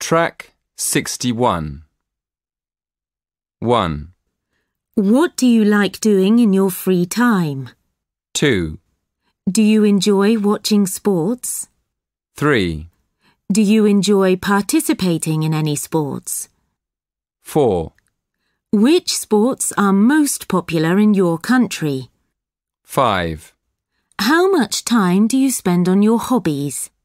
Track 61. 1, What do you like doing in your free time? 2, Do you enjoy watching sports? 3, Do you enjoy participating in any sports? 4, Which sports are most popular in your country? 5. How much time do you spend on your hobbies?